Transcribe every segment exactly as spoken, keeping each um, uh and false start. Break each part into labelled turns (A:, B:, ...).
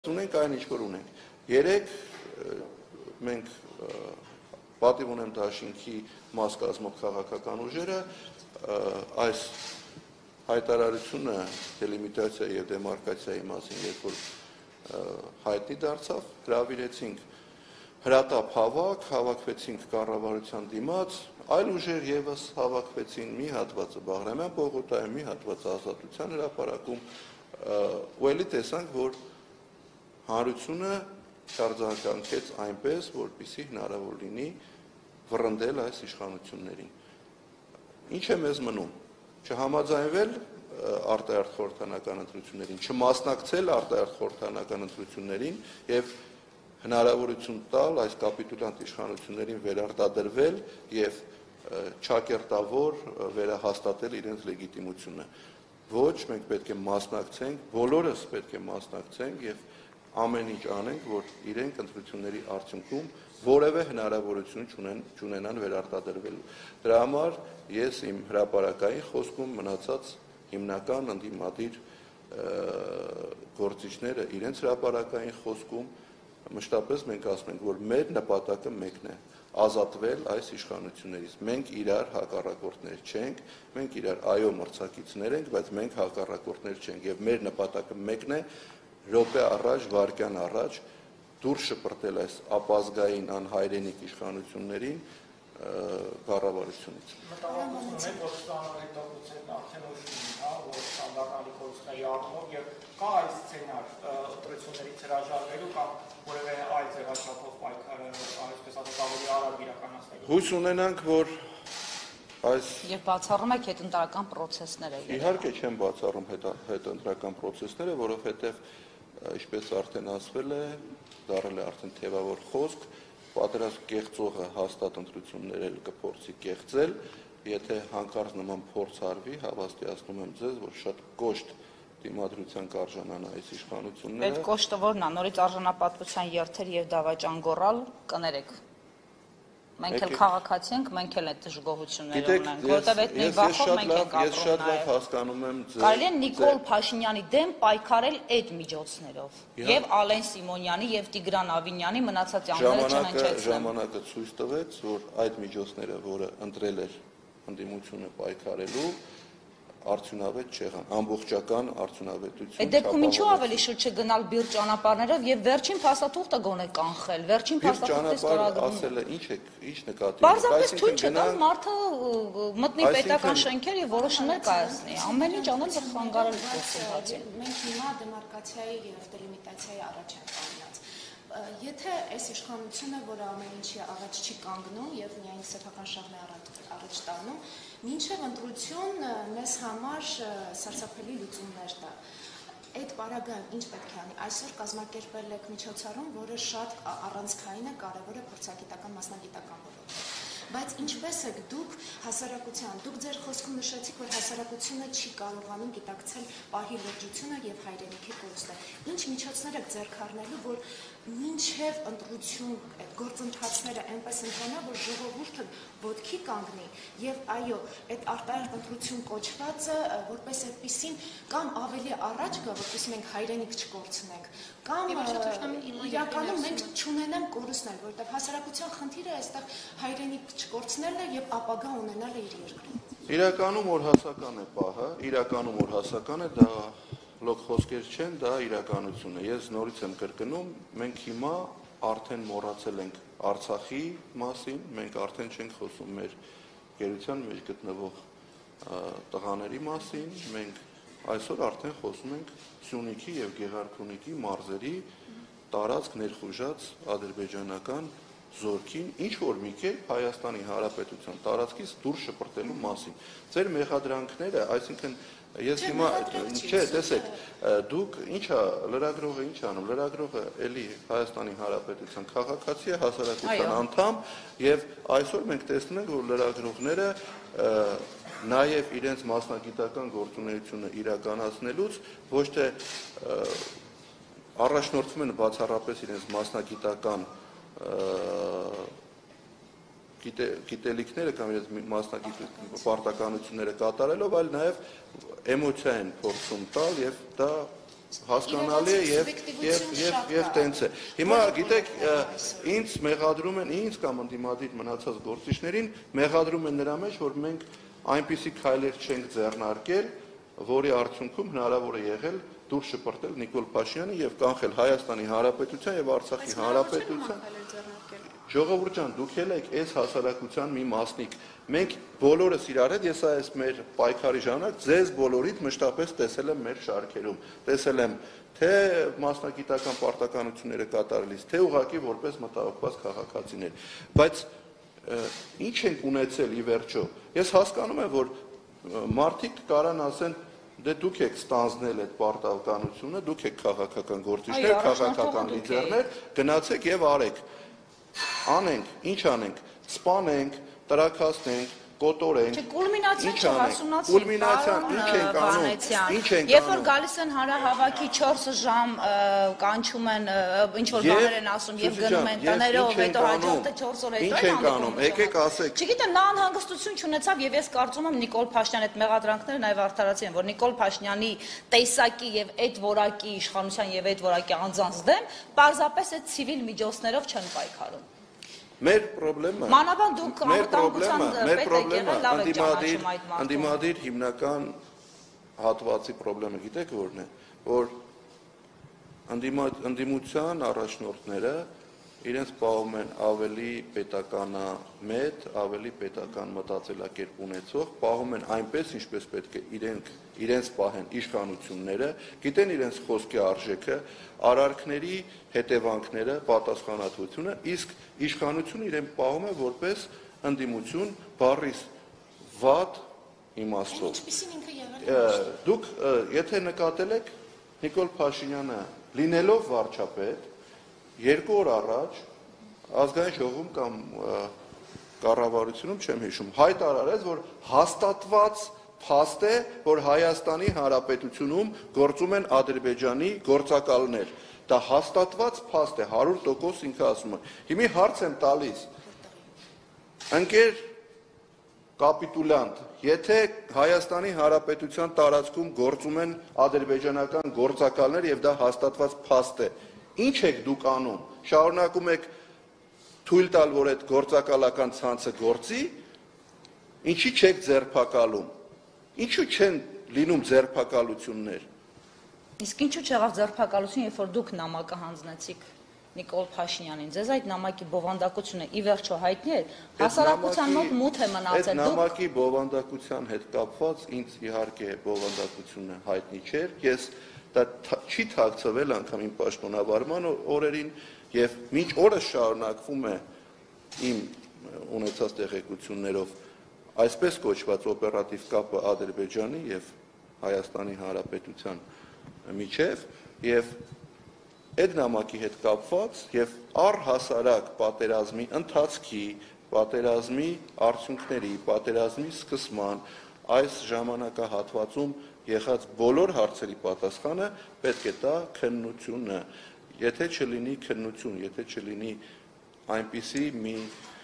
A: Ունենք այն ինչ որ ունենք։ Երեք մենք պատիվ ունեմ դաշինքի մաս կազմող քաղաքական ուժերը այս հայտարարությունը դելիմիտացիա եւ դեմարկացիայի մասին, երբ որ հայտնի դարձավ, հրավիրեցինք հրատապ հավաք, հավաքվեցինք կառավարության դիմաց, այլ ուժեր եւս հավաքվեցին, մի հատվածը Բաղրամյան պողոտայում, մի հատվածը Ազատության հրապարակում, ու ելի տեսանք, որ հանրությունը շարժականքեց այնպես, որպեսզի հնարավոր լինի վռնդել այս իշխանություններին։ Ինչ է մեզ մնում։ Չհամաձայնվել արտահերթ խորհրդանական ընտրություններին, չմասնակցել արտահերթ խորհրդանական ընտրություններին եւ հնարավորություն տալ այս կապիտուլյանտ իշխանություններին վերարտադրվել եւ չակերտավոր վերահաստատել իրենց լեգիտիմությունը։ Ոչ, մենք պետք է մասնակցենք, բոլորս պետք է մասնակցենք եւ ամեն ինչ անենք, որ իրենք ընտրությունների արդյունքում որևէ հնարավորություն չունենան վերարտադրվելու։ Դրա համար ես իմ հրապարակային խոսքում մնացած հիմնական ընդդիմադիր գործիչները իրենց հրապարակային խոսքում մշտապես մենք ասում ենք, որ մեր նպատակը մեկն է՝ ազատվել այս իշխանություններից։ Մենք իրար հակառակորդներ չենք, մենք իրար այո մրցակիցներ ենք, բայց մենք հակառակորդներ չենք եւ մեր նպատակը մեկն է՝ րոպե առաջ, վայրկյան առաջ դուրս շպրտել այս ապազգային անհայրենիք իշխանություններին կառավարությունից։
B: Մտավորություններ, որ ստանալետողությունն արդեն ուշին, հա, որ ստանդարտների կորուստների առումով եւ կա այս սցենար ընտրություններից հրաժարվելու կամ որևէ այլ ձևաչափով պայքարը, այսպես ասած, ավելի արագ իրականացնելու։
A: Հույս ունենանք, որ այս
C: Եվ բացառում եք հետընտրական պրոցեսները։
A: Իհարկե չեմ բացառում հետընտրական պրոցեսները, որովհետեւ ինչպես արդեն ասվել է, դառել է արդեն թևավոր խոսք, պատրաստ կեղծողը հաստատ ընտրություններ էլ կփորձի կեղծել, եթե հանկարծ նման փորձ արվի, հավաստիացնում եմ ձեզ, որ շատ կոշտ դիմադրության կարժանան այս իշխանությունները։
C: Այդ կոշտը որն է, նորից արժանապատվության երթեր եւ դավաճան գոռալ, կներեք։ Մենք էլ քաղաքացի ենք, մենք էլ այդ դժգոհությունները ունենք, որտեղ այդ մի վախով մենք ենք ապրում։
A: Ես շատ լավ հասկանում եմ ձեր։
C: Կարելի է Նիկոլ Փաշինյանի դեմ պայքարել այդ միջոցներով եւ Ալեն Սիմոնյանի եւ Տիգրան Ավինյանի մնացած անձերը չննչեցնեն։
A: Ժամանակը ցույց տվեց, որ այդ միջոցները, որը ընտրել էր ընդդիմությունը պայքարելու, արդյունավետ չեղան, ամբողջական արդյունավետություն։
C: Այդ դեպքում ինչու ավելի շուտ չգնալ բիր ճանապարհներով եւ վերջին փաստաթուղթը գոնե կանխել, վերջին փաստաթուղթի ստորագրումը։
A: Ասելը ինչ է, ինչ նկատի ունի։
C: Պարզապես թույլ չտալ մարդը մտնի պետական շենքեր եւ որոշումներ կայացնի։ Ամեն ինչ անել որ խանգարել գործընթացին։
D: Մենք հիմա դեմարկացիայի եւ դելիմիտացիայի առաջ ենք կանգնած։ Եթե այս իշխանությունը, որը ամեն ինչի առաջ չի կանգնում եւ միայն սեփական շահն է առաջ տանում, մինչեւ ընտրություն մեզ համար սարսափելի լուծումներ տա։ Այդ պարագայում ինչ պետք է անի։ Այսօր կազմակերպել եք միջոցառում, որը շատ առանցքային է, կարևոր է փորձագիտական, մասնագիտական ոլորտում։ Բայց ինչպես եք դուք հասարակության, դուք ձեր խոսքում նշեցիք, որ հասարակությունը չի կարողանում գիտակցել պահի լրջությունը եւ հայրենիքի կորուստը։ Ինչ միջոցներ եք ձեռք առնելու, որ մինչև ընտրություն այդ գործընթացները այնպես ընթանա, որ ժողովուրդը ոտքի կանգնի եւ այո, այդ արտահերթ ընտրություն կոչվածը որպես այդպեսին կամ ավելի առաջ գա, որպես մենք հայրենիք չկորցնենք, կամ իրականում մենք չունենանք կորուստներ, որտեղ հասարակության խնդիրը այստեղ հայրենիք չկորցնելն է եւ ապագա ունենալը իր երկրում։
A: Իրականում որ հասական է պահը, իրականում որ հասական է, դա լոկ խոսքեր չեն, դա իրականություն է։ Ես նորից եմ կրկնում, մենք հիմա արդեն մոռացել ենք Արցախի մասին, մենք արդեն չենք խոսում մեր գերության մեջ գտնվող տղաների մասին, մենք այսօր արդեն խոսում ենք Սյունիքի եւ Գեղարքունիքի մարզերի տարածք ներխուժած ադրբեջանական զորքին, ինչ որ մի կերպ Հայաստանի Հանրապետության տարածքից դուրս շպրտելու մասին։ Ձեր մեղադրանքները, այսինքն ես հիմա չէ, տեսեք, դուք ինչա լրագրողը ինչ անում, լրագրողը էլի Հայաստանի Հանրապետության քաղաքացի է, հասարակության անդամ, եւ այսօր մենք տեսնում ենք, որ լրագրողները նաեւ իրենց մասնագիտական գործունեությունը իրականացնելուց ոչ թե առաջնորդվում են բացառապես իրենց մասնագիտական գիտելիքները կամ իրենց մասնագիտական պարտականությունները կատարելով, այլ նաև էմոցիա են փորձում տալ եւ դա հասկանալի է եւ եւ եւ եւ տենց է։ Հիմա գիտեք, ինձ մեղադրում են ինձ կամ ընդդիմադիր մնացած գործիչներին, մեղադրում են նրա մեջ, որ մենք այնպիսի քայլեր չենք ձեռնարկել, որի արդյունքում հնարավոր է եղել դուրս շպրտել Նիկոլ Փաշինյանը եւ կանխել Հայաստանի Հանրապետության եւ Արցախի Հանրապետության։ Ժողովուրդ ջան, դուք ել եք այս հասարակության մի մասնիկ։ Մենք բոլորս իրար հետ, ես այս մեր պայքարի ժամանակ ձեզ բոլորիդ մշտապես տեսել եմ մեր շարքերում, տեսել եմ թե մասնագիտական պարտականությունները կատարելիս, թե ուղղակի որպես մտահոգված քաղաքացիներ, բայց ինչ ենք ունեցել ի վերջո։ Ես հասկանում եմ, որ մարդիկ կարան ասեն, դե դուք եք ստանձնել այդ պարտականությունը, դուք եք քաղաքական գործիչներ, քաղաքական լիդերներ, գնացեք եւ արեք։ Անենք, ինչ անենք, սպանենք, տրաքացնենք, կոտորենք։
C: Կուլմինացիան չհասունացի։
A: Կուլմինացիան ինչ ենք անում։ Ինչ ենք անում։
C: Երբ որ գալիս են հանրահավաքի չորս ժամ կանչում են, ինչ որ բաներ են ասում եւ գնում են տներով, հետո հաջորդը չորս օր հետո
A: ինչ ենք անում։ Եկեք ասեք։
C: Չգիտեմ, նա անհանգստություն չունեցավ եւ ես կարծում եմ Նիկոլ Փաշինյանի այդ մեղադրանքները նաեւ արդարացի են, որ Նիկոլ Փաշինյանի տեսակի եւ այդ որակի իշխանության եւ այդ որակի անձանց դեմ պարզապես այդ ցիվիլ միջոցներով չեն պայքարում։
A: Մեր խնդրումը,
C: մանավանդ դուք անվտանգության
A: մեր
C: պետ եք
A: խնդրումը
C: եղել, լավ եք ճանաչում այդ մարդուն։
A: Ընդդիմադիր հիմնական հատվածի խնդրումը գիտեք որն է, որ ընդդիմության առաջնորդները իրենց պահում են ավելի պետականամետ, ավելի պետական մտածելակերպ ունեցող, պահում են այնպես, ինչպես պետք է իրենք իրենց պահեն իշխանությունները, գիտեն իրենց խոսքի արժեքը, արարքների հետևանքները, պատասխանատվությունը, իսկ իշխանությունը իրեն պահում է որպես ընդդիմություն բառիս վատ իմաստով։ Դուք եթե նկատել եք Նիկոլ Փաշինյանը լինելով վարչապետ, երկու օր առաջ ազգային ժողովում կամ կառավարությունում չեմ հիշում, հայտարարեց, որ հաստատված փաստ է, որ Հայաստանի Հանրապետությունում գործում են Ադրբեջանի գործակալներ։ Դա հաստատված փաստ է, հարյուր տոկոս ինքը ասում է։ Հիմա հարց եմ տալիս։ Ընկեր կապիտուլյանտ, եթե Հայաստանի Հանրապետության տարածքում գործում են ադրբեջանական գործակալներ եւ դա հաստատված փաստ է, ինչ եք դուք անում։ Շարունակում եք թույլ տալ, որ այդ գործակալական ցանցը գործի, ինչի չեք ձերբակալում։ Ինչու չեն լինում ձերբակալություններ։
C: Իսկ ինչու չեղավ ձերբակալություն, երբ որ դուք նամակը հանձնեցիք Նիկոլ Փաշինյանին, ձեզ այդ նամակի բովանդակությունը ի վերջո հայտնի է, հասարակության մոտ մութ է մնացել։
A: Այդ նամակի բովանդակության հետ կապված ինձ իհարկե բովանդակությունը հայտնի չէր, ես դա չի թաքցվել անգամ իմ պաշտոնավարման օրերին եւ մինչ օրս շարունակվում է իմ ունեցած տեղեկություններով այսպես կոչված օպերատիվ կապը Ադրբեջանի եւ Հայաստանի Հանրապետության միջև եւ այդ նամակի հետ կապված եւ առհասարակ պատերազմի ընթացքի, պատերազմի արդյունքների, պատերազմի սկսման այս ժամանակահատվածում եղած բոլոր հարցերի պատասխանը պետք է տա քննությունը։ Եթե չլինի քննություն, եթե չլինի այնպիսի մի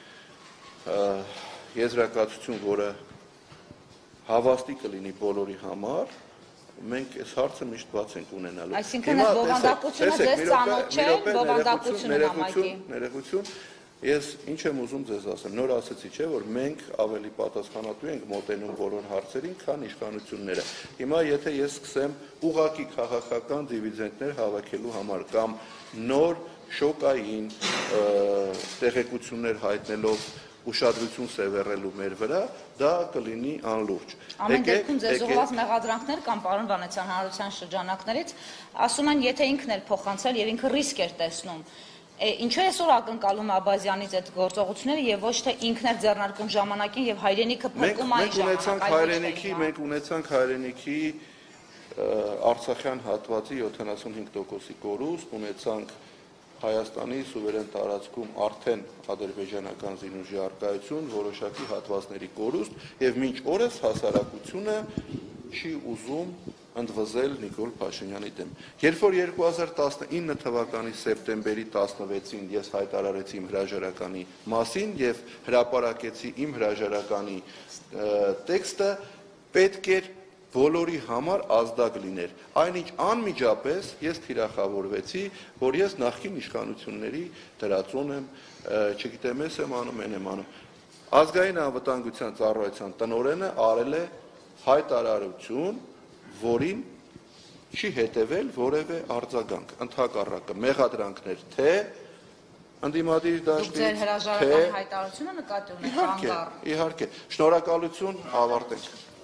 A: եզրակացություն, որը հավաստի կլինի բոլորի համար, մենք այս հարցը միշտ բաց ենք ունենալու։
C: Այսինքն այդ բովանդակությունը ձեզ ծանոթ չէ, բովանդակությունը նամակի։
A: Ներողություն, ես ինչ եմ ուզում ձեզ ասեմ, նոր ասեցի չէ, որ մենք ավելի պատասխանատու ենք մոտենում բոլոր հարցերին, քան իշխանությունները։ Հիմա եթե ես սկսեմ ուղղակի քաղաքական դիվիդենտներ հավաքելու համար կամ նոր շոկային տեղեկություններ հայտնելով ուշադրություն սևեռելու մեր վրա, դա կլինի անլուրջ։
C: Ամեն դեպքում ձեզ ուղղված մեղադրանքներ կամ պարոն Վանեցյան հանրության շրջանակներից ասում են, եթե ինքն էլ փոխանցել եւ ինքը ռիսկ էր տեսնում, ինչու է այսօր ակնկալում Աբազյանից այդ գործողությունները եւ ոչ թե ինքն էր ձեռնարկում ժամանակին եւ հայրենիքը փրկում այն
A: ժամանակ։ Մենք ունեցանք հայրենիքի արցախյան հատվածի յոթանասունհինգ տոկոսի կորուստ, ունեցանք Հայաստանի սուվերեն տարածքում արդեն ադրբեջանական զինուժի առկայություն, որոշակի հատվածների կորուստ եւ մինչ օրս հասարակությունը չի ուզում ընդվզել Նիկոլ Փաշինյանի դեմ։ Երբ որ երկու հազար տասնինը թվականի սեպտեմբերի տասնվեցին ես հայտարարեցի իմ հրաժարականի մասին եւ հրապարակեցի իմ հրաժարականի տեքստը, պետք էր բոլորի համար ազդակ լիներ։ Այնինչ անմիջապես ես թիրախավորվեցի, որ ես նախկին իշխանությունների դրածուն եմ, չգիտեմ, ես եմ անում, են եմ անում։ Ազգային անվտանգության ծառայության տնօրենը արել է հայտարարություն, որին չի հետևել որևէ արձագանք, ընդհակառակը մեղադրանքներ թե ընդդիմադիր
C: Դուք ձեր
A: դաշտից,
C: հրաժարական հայտարարությունը նկատի ունեք
A: իհարկե,
C: կանգառ։
A: իհարկե, շնորհակալություն, ավարտենք։